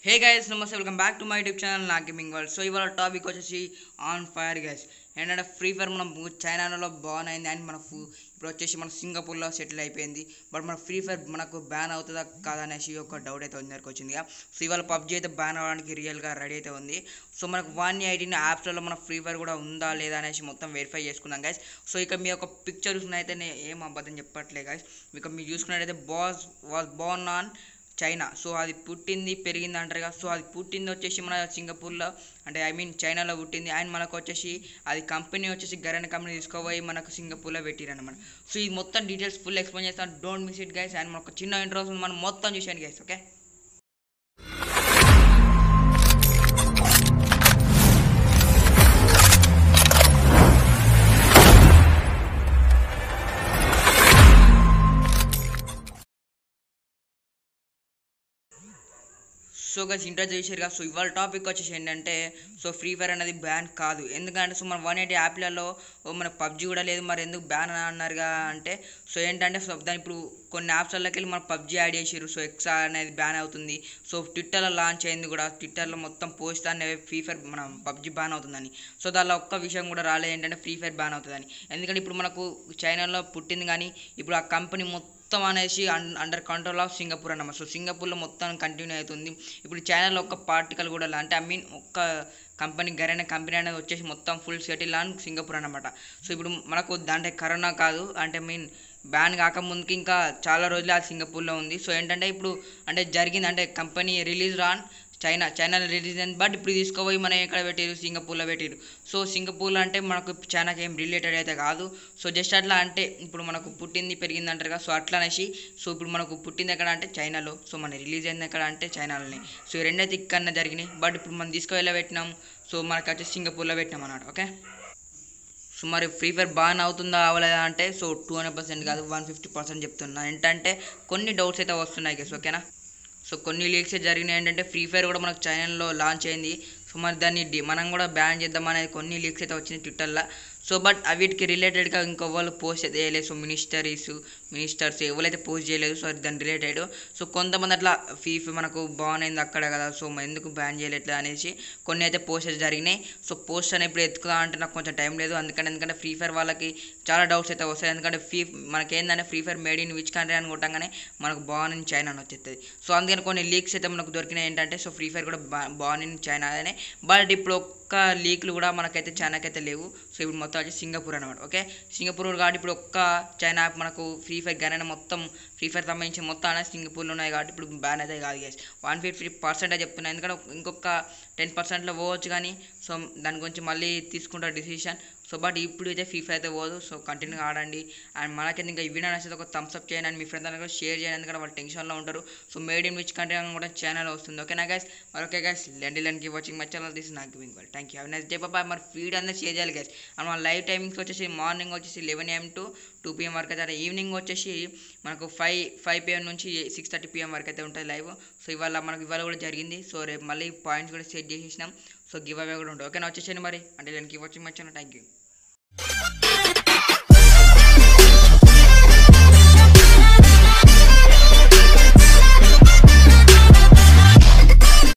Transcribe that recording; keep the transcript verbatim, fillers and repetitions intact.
హే guys నమస్తే welcome back to my YouTube channel నా gaming world. So ఇవాళ topic వచ్చేసి ఆన్ ఫైర్ గైస్. ఏంటంటే ఫ్రీ ఫైర్ మనం చైనాలో బాన్ అయింది అండ్ మన ఇప్పుడు వచ్చేసి మన సింగపూర్లో సెటిల్ అయిపోయింది. బట్ మన ఫ్రీ ఫైర్ మనకు బ్యాన్ అవుతుందా కాదా అనేసి ఒక డౌట్ అయితే అందరికి వచ్చింది. సో ఇవాళ పబ్జీ అయితే బ్యాన్ అవ్వడానికి రియల్గా రెడీ అయితే ఉంది. సో మనకు వన్ ఎయిటీన్ యాప్స్లలో మన ఫ్రీ ఫైర్ కూడా ఉందా లేదా అనేసి మొత్తం వెరిఫై చేసుకున్నాం గైస్. సో ఇక మీ ఒక పిక్చర్ చూసినైతే నేను ఏం అబద్ధం చెప్పట్లే గైస్. ఇక మీరు చూసుకున్నట్టయితే boss was born on China. So అది పుట్టింది పెరిగింది అంటారు కదా. సో అది పుట్టింది వచ్చేసి మన సింగపూర్లో, అంటే ఐ మీన్ చైనాలో పుట్టింది. అండ్ మనకు వచ్చేసి అది కంపెనీ వచ్చేసి గరన్ కంపెనీ తీసుకోపోయి మనకు సింగపూర్లో పెట్టిరన్నమాట. సో ఇది మొత్తం డీటెయిల్స్ ఫుల్ ఎక్స్ప్లెయిన్ చేస్తాను. Don't miss it guys. And మనకు చిన్న ఇంట్రో మనం మొత్తం చూసాను guys. Okay, so guys enter చేశారు కదా. సో ఇవాళ టాపిక్ వచ్చేసి ఏంటంటే సో ఫ్రీ ఫైర్ అనేది బ్యాన్ కాదు. ఎందుకంటే సో మన వన్ ఎయిటీ యాప్లలో మన పబ్జీ కూడా లేదు, మరి ఎందుకు బ్యాన్ అన్నారుగా అంటే సో ఏంటంటే సో దాని ఇప్పుడు కొన్ని యాప్స్లకి వెళ్ళి మన పబ్జీ యాడ్ చేసారు. సో ఎక్సా అనేది బ్యాన్ అవుతుంది. సో ట్విట్టర్లో లాంచ్ అయింది కూడా, ట్విట్టర్లో మొత్తం పోస్ట్ అనేది ఫ్రీ ఫైర్ మన పబ్జీ బ్యాన్ అవుతుందని. సో దానిలో ఒక్క విషయం కూడా రాలేదు ఏంటంటే ఫ్రీ ఫైర్ బ్యాన్ అవుతుందని. ఎందుకంటే ఇప్పుడు మనకు చైనాలో పుట్టింది కానీ ఇప్పుడు ఆ కంపెనీ మొత్తం మొత్తం అనేసి అండర్ కంట్రోల్ ఆఫ్ సింగపూర్ అన్నమాట. సో సింగపూర్లో మొత్తం కంటిన్యూ అవుతుంది. ఇప్పుడు చైనాలో ఒక్క పార్టికల్ కూడా అంటే ఐ మీన్ ఒక్క కంపెనీ గరైన కంపెనీ అనేది వచ్చేసి మొత్తం ఫుల్ సెటిల్ ఆన్ సింగపూర్ అన్నమాట. సో ఇప్పుడు మనకు అంటే కరోనా కాదు అంటే మీన్ బ్యాన్ కాకముందుకి ఇంకా చాలా రోజులు అది సింగపూర్లో ఉంది. సో ఏంటంటే ఇప్పుడు అంటే జరిగింది అంటే కంపెనీ రిలీజ్ ఆన్ చైనా చైనాలో రిలీజ్ అయింది. బట్ ఇప్పుడు తీసుకోపోయి మనం ఎక్కడ పెట్టారు, సింగపూర్లో పెట్టారు. సో సింగపూర్లో అంటే మనకు చైనాకి ఏం రిలేటెడ్ అయితే కాదు. సో జస్ట్ అట్లా అంటే ఇప్పుడు మనకు పుట్టింది పెరిగింది అంటారు కదా. సో అట్లా అనేసి సో ఇప్పుడు మనకు పుట్టింది ఎక్కడ అంటే చైనాలో, సో మన రిలీజ్ అయింది ఎక్కడ అంటే చైనాలోనే. సో ఈ రెండైతే ఇక్కడనే జరిగినాయి. బట్ ఇప్పుడు మనం తీసుకువెళ్ళ పెట్టినాం. సో మనకు వచ్చి సింగపూర్లో పెట్టినాం అన్నమాట. ఓకే, సో మరి ఫ్రీ ఫైర్ బాగా అవుతుందా అవ్వలేదా అంటే సో టూ హండ్రెడ్ పర్సెంట్ కాదు వన్ ఫిఫ్టీ పర్సెంట్ చెప్తున్నా. ఏంటంటే కొన్ని డౌట్స్ అయితే వస్తున్నాయి గైస్. ఓకేనా, సో కొన్ని లీక్స్ జరిగినాయి. ఏంటంటే ఫ్రీ ఫైర్ కూడా మనకు చైనాలో లాంచ్ అయింది. సో మరి దాన్ని మనం కూడా బ్యాన్ చేద్దాం అనేది కొన్ని లీక్స్ అయితే వచ్చినాయి ట్విట్టర్లో. సో బట్ వీటికి రిలేటెడ్గా ఇంకొవ్వరు పోస్ట్ అయితే చేయలేదు. సో మినిస్టరీస్ మినిస్టర్స్ ఎవరైతే పోస్ట్ చేయలేదు. సో దాని రిలేటెడ్ సో కొంతమంది అట్లా ఫీఫ్ మనకు బాగుంది అక్కడ కదా, సో ఎందుకు బ్యాన్ చేయలేదు అనేసి కొన్ని అయితే పోస్టెస్ జరిగినాయి. సో పోస్ట్ అని ఇప్పుడు ఎత్తుకుదా అంటే నాకు కొంచెం టైం లేదు. అందుకని ఎందుకంటే ఫ్రీ ఫైర్ వాళ్ళకి చాలా డౌట్స్ అయితే వస్తాయి. ఎందుకంటే ఫ్రీ మనకి ఏంటంటే Free Fire made in which country అని కొట్టంగానే మనకు బాన్ ఇన్ చైనా అని వచ్చేస్తుంది. సో అందుకని కొన్ని లీక్స్ అయితే మనకు దొరికినాయి. ఏంటంటే సో ఫ్రీ ఫైర్ కూడా బాన్ ఇన్ చైనా అనే. బట్ ఇప్పుడు ఒక్క లీక్లు కూడా మనకైతే చైనాకైతే లేవు. సో ఇప్పుడు మొత్తం వచ్చి సింగపూర్ అనమాట. ఓకే, సింగపూర్ కాబట్టి ఇప్పుడు ఒక్క చైనా మనకు ఫ్రీ ఫైర్ గన్ మొత్తం ఫ్రీ ఫైర్ సంబంధించి మొత్తం అనేది సింగపూర్లో ఉన్నాయి కాబట్టి ఇప్పుడు బ్యాన్ అయితే కాదు గైస్. వన్ ఫిఫ్టీ పర్సెంట్ చెప్తున్నాను. ఎందుకంటే ఇంకొక టెన్ పర్సెంట్లో పోవచ్చు కానీ సో దాని గురించి మళ్ళీ తీసుకుంటారు డిసిషన్. సో బట్ ఇప్పుడు అయితే ఫ్రీ ఫైర్ అయితే పోదు. సో కంటిన్యూగా ఆడండి. అండ్ మనకైతే ఇంకా ఈ వీడియో నచ్చితే ఒక థమ్స్ అప్ చేయండి అండ్ మీ ఫ్రెండ్స్ అందరూ షేర్ చేయండి. ఎందుకంటే వాళ్ళు టెన్షన్లో ఉంటారు. So made in which country అని కూడా ఛానల్ వస్తుంది. ఓకేనా గైస్, మరి ఓకే గైస్ లెండి లెండ్కి వాచింగ్ మై ఛానల్ దిస్ నాకు gaming world. Thank you, have nice day bye. మరి వీడియో అందరూ షేర్ చేయాలి గైస్. అండ్ మన లైవ్ టైమింగ్స్ వచ్చేసి మార్నింగ్ వచ్చేసి eleven AM to two PM వరకు అయితే, ఈవినింగ్ వచ్చేసి మనకు ఫైవ్ ఫైవ్ పిఎం నుంచి సిక్స్ థర్టీ పిఎం వరకు అయితే ఉంటుంది లైవ్. సో ఇవాళ మనకు ఇవాళ కూడా జరిగింది. సో రేపు మళ్ళీ పాయింట్స్ కూడా సెట్ చేసేసినాం. సో గివ్ అవే కూడా ఉంటుంది. ఓకేనా, వచ్చేసాను మరి అంటే దానికి watching my channel. Thank you.